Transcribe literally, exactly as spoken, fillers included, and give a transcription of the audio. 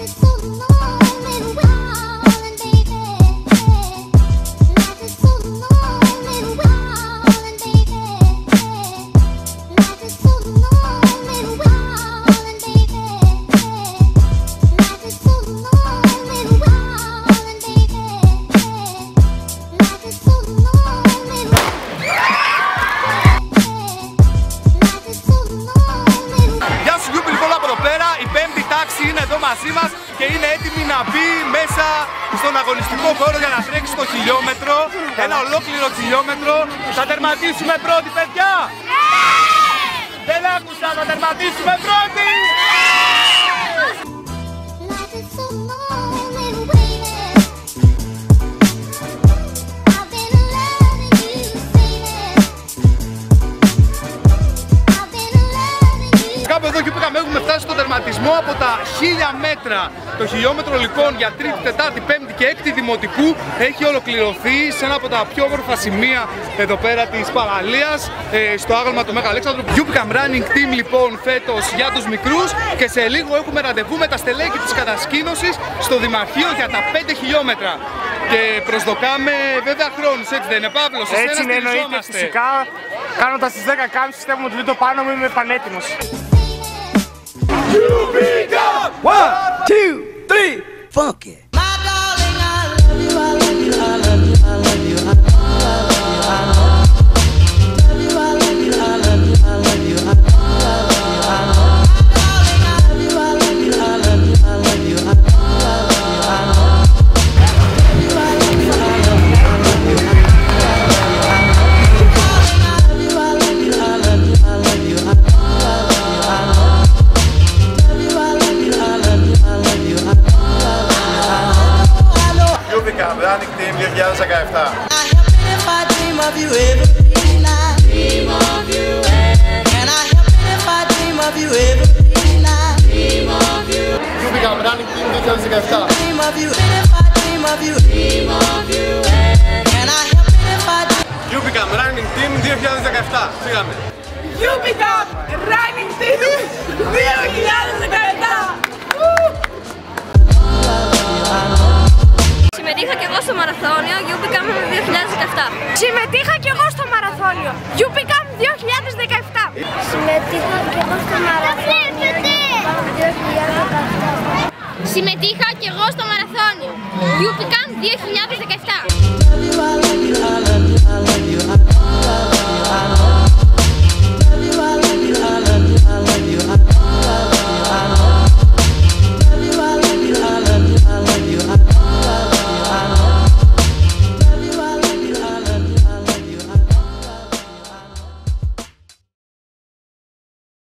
Μαζί μας και είναι έτοιμη να μπει μέσα στον αγωνιστικό χώρο για να τρέξει το χιλιόμετρο, ένα ολόκληρο χιλιόμετρο. Θα τερματίσουμε πρώτοι, παιδιά! Δεν άκουσα, θα τερματίσουμε πρώτοι! Κάπου εδώ και πήγαμε, έχουμε φτάσει στον τερματισμό από τα χίλια μέτρα. Το χιλιόμετρο λοιπόν για τρίτη, τετάρτη, πέμπτη και έκτη δημοτικού έχει ολοκληρωθεί σε ένα από τα πιο όμορφα σημεία εδώ πέρα της παραλίας, ε, στο άγαλμα του Μέγα Αλέξανδρου. Γιουπικαμ Running Team λοιπόν φέτος για τους μικρούς και σε λίγο έχουμε ραντεβού με τα στελέχη της κατασκήνωσης στο Δημαρχείο για τα πέντε χιλιόμετρα. Και προσδοκάμε βέβαια χρόνους, έτσι δεν είναι Παύλος? Έτσι είναι, εννοείται, φυσικά. Κάνοντας τις δέκα κάμψεις πιστεύουμε ότι το πάνω μου είμαι πανέτοιμος. Γιουπικαμ! One, two, three, fuck it! Running Team δύο χιλιάδες δεκαεπτά. Γιουπικαμ Running Team δύο χιλιάδες δεκαεπτά. Γιουπικαμ Running Team δύο χιλιάδες δεκαεπτά. Φύγαμε. Γιουπικαμ Running Team δύο χιλιάδες δεκαεπτά. Συμμετείχα και εγώ στο μαραθώνιο Γιουπικαμ δύο χιλιάδες δεκαεπτά. Συμμετείχα και εγώ στο μαραθώνιο Γιουπικαμ δύο χιλιάδες δεκαεπτά. Συμμετείχα και εγώ στο μαραθώνιο δύο χιλιάδες δεκαεπτά. Συμμετείχα και εγώ στο μαραθώνιο Γιουπικαμ δύο χιλιάδες δεκαεπτά.